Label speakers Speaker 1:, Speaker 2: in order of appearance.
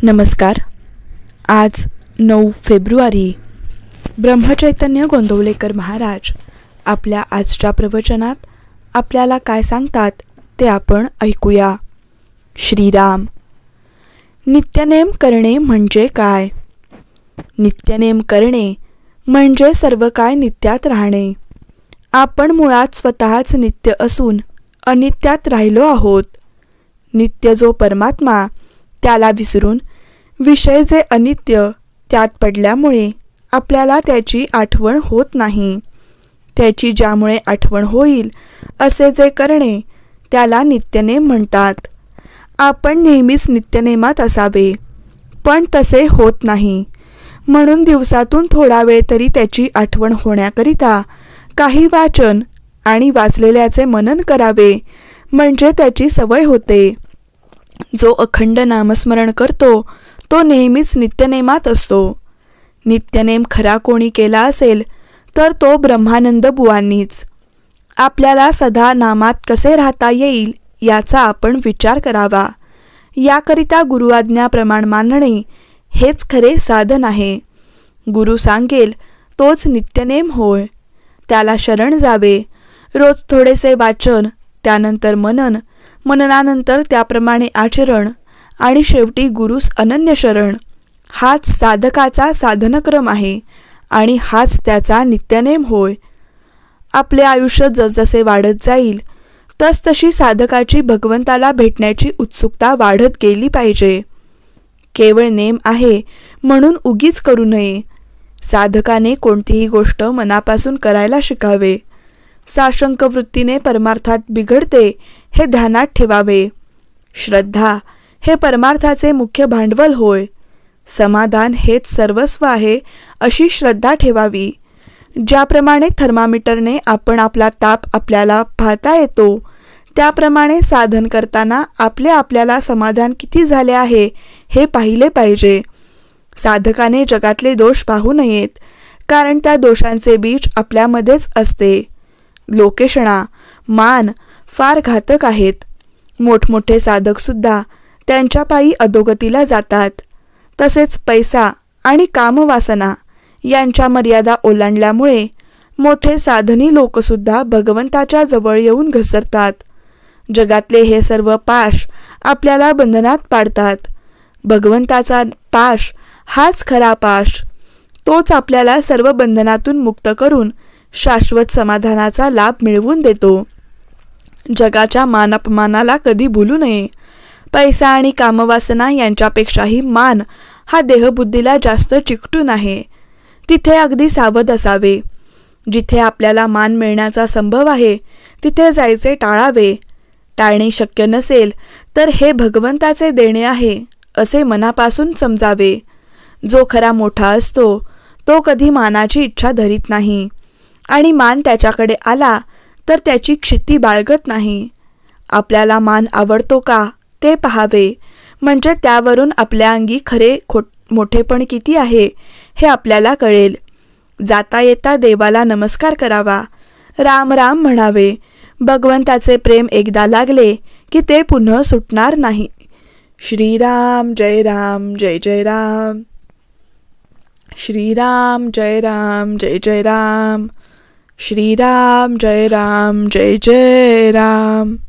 Speaker 1: नमस्कार. आज 9 फेब्रुवारी. ब्रह्मचैतन्य गोंदवलेकर महाराज आपल्या आजच्या प्रवचनात आपल्याला काय सांगतात ते आपण ऐकूया. श्रीराम. नित्यनेम करणे म्हणजे काय? नित्यनेम करणे म्हणजे सर्व काय नित्यात राहणे. आपण मुळात स्वतःच नित्य असून अनित्यात राहिलो आहोत. नित्य जो परमात्मा त्याला विसरून विषय जे अनित्य त्यात पडल्यामुळे आपल्याला त्याची आठवण होत नाही. त्याची ज्यामुळे आठवण होईल असे जे करणे त्याला नित्यनेम म्हणतात. आपण नेहमीच नित्यनेमात असावे, पण तसे होत नाही. म्हणून दिवसातून थोडा वेळ तरी त्याची आठवण होण्याकरिता काही वाचन आणि वाचलेल्याचे मनन करावे, म्हणजे त्याची सवय होते. जो अखंड नामस्मरण करतो तो नेहमीच नित्यनेमात असतो. नित्यनेम खरा कोणी केला असेल तर तो ब्रह्मानंद बुवांनीच. आपल्याला सदा नामात कसे राहता येईल याचा आपण विचार करावा. याकरिता गुरुआज्ञा प्रमाण मानणे हेच खरे साधन आहे. गुरु सांगेल तोच नित्यनेम होय. त्याला शरण जावे. रोज थोडेसे वाचन, त्यानंतर मनन, मननानंतर त्याप्रमाणे आचरण आणि शेवटी गुरुस अनन्य शरण, हाच साधकाचा साधनक्रम आहे आणि हाच त्याचा नित्यनेम होय. आपले आयुष्य जसजसे वाढत जाईल तसतशी साधकाची भगवंताला भेटण्याची उत्सुकता वाढत गेली पाहिजे. केवळ नेम आहे म्हणून उगीच करू नये. साधकाने कोणतीही गोष्ट मनापासून करायला शिकावे. साशंक वृत्तीने परमार्थात बिघडते हे ध्यानात ठेवावे. श्रद्धा हे परमार्थाचे मुख्य भांडवल होय. समाधान हेच सर्वस्व आहे अशी श्रद्धा ठेवावी. ज्याप्रमाणे थर्मामीटरने आपण आपला ताप आपल्याला पाहता येतो, त्याप्रमाणे साधन करताना आपल्याला समाधान किती झाले आहे हे पाहिले पाहिजे. साधकाने जगातले दोष पाहू नयेत, कारण त्या दोषांचे बीज आपल्यामध्येच असते. लोकेशणा, मान फार घातक आहेत. मोठमोठे साधकसुद्धा त्यांच्या पायी अधोगतीला जातात. तसेच पैसा आणि कामवासना यांच्या मर्यादा ओलांडल्यामुळे मोठे साधनी लोकसुद्धा भगवंताच्या जवळ येऊन घसरतात. जगातले हे सर्व पाश आपल्याला बंधनात पाडतात. भगवंताचा पाश हाच खरा पाश. तोच आपल्याला सर्व बंधनातून मुक्त करून शाश्वत समाधानाचा लाभ मिळवून देतो. जगाच्या मानापमानाला कधी भुलू नये. पैसा आणि कामवासना यांच्यापेक्षाही मान हा देहबुद्धीला जास्त चिकटून आहे. तिथे अगदी सावध असावे. जिथे आपल्याला मान मिळण्याचा संभव आहे तिथे जायचे टाळावे. टाळणे शक्य नसेल तर हे भगवंताचे देणे आहे असे मनापासून समजावे. जो खरा मोठा असतो तो कधी मानाची इच्छा धरीत नाही आणि मान त्याच्याकडे आला तर त्याची क्षिती बाळगत नाही. आपल्याला मान आवडतो का ते पाहावे, म्हणजे त्यावरून आपल्या अंगी खरे मोठेपण किती आहे हे आपल्याला कळेल. जाता येता देवाला नमस्कार करावा. राम राम म्हणावे. भगवंताचे प्रेम एकदा लागले की ते पुन्हा सुटणार नाही. श्रीराम जय राम जय जय राम. श्रीराम जय राम जय जय राम. श्रीराम जय राम जय जय राम.